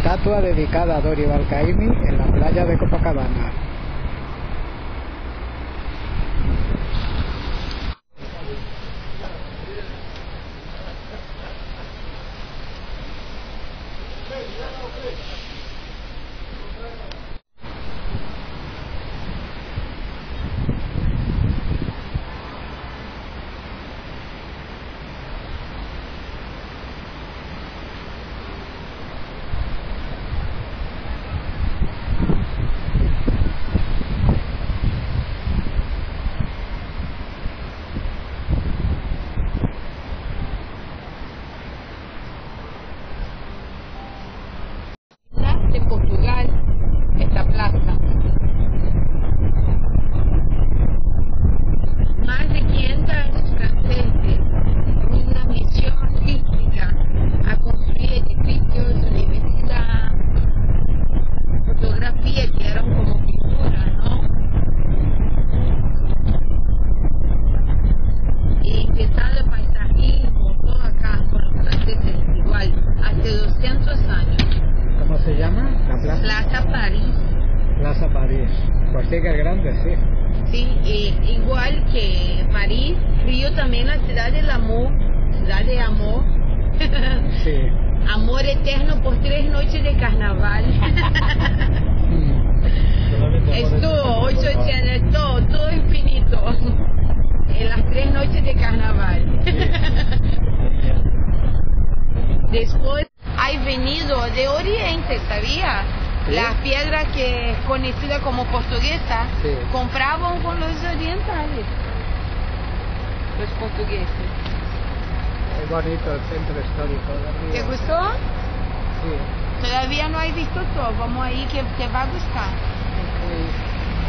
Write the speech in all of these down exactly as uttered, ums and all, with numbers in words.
estatua dedicada a Dori Balcaimi en la playa de Copacabana. De Portugal, esta plaza. Más de quinientos franceses con una misión artística a construir edificios, universidad, fotografía que eran como pintura, ¿no? Y empezar el paisajismo, todo acá con los franceses igual, hace doscientos años. ¿Cómo se llama la plaza? Plaza París. Plaza París. Pues sí que es grande, sí. Sí, e, igual que París, Río también la ciudad del amor, ciudad de amor. Sí. Amor eterno por tres noches de carnaval. Es todo, ocho ochenta, todo, todo infinito. En las tres noches de carnaval. Después hay venido de Oriente, ¿sabía? ¿Sí? Las piedras que es conocida como portuguesa, sí, compraban con los orientales, los portugueses. Es bonito el centro histórico de Río. ¿Te gustó? Sí. Todavía no he visto todo, vamos ahí que te va a gustar. Sí.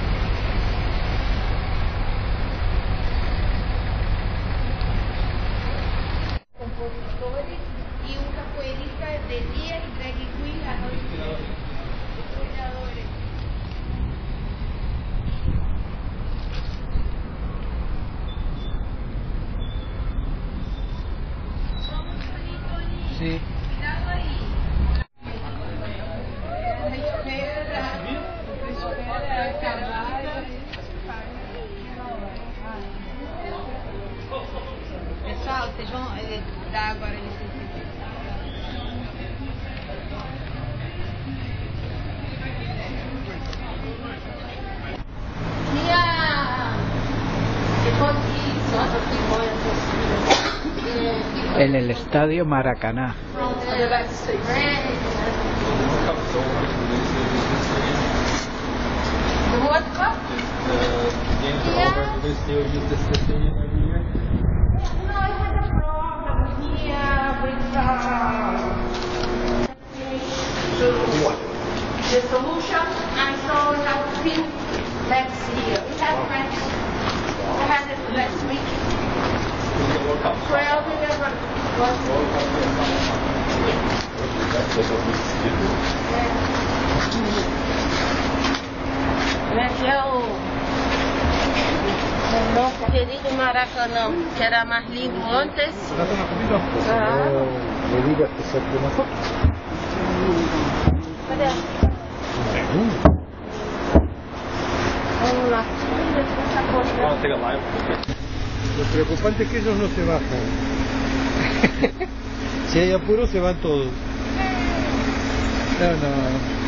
Compositores y un capoeirista de día y drag queen la noche. Cuidadores. Sí. Cuidado ahí. Pessoal, vocês vão eh, dar agora licença. En el estadio Maracaná. The solution, I saw that pink legs here. We had friends who had it last week. twelve eleven. Aqui é o, o nosso querido Maracanã, que era mais lindo antes. Ah. ¿Le digo que se una foto? Vamos lá. Lo preocupante es que ellos no se bajan. Si hay apuro se van todos. No, no.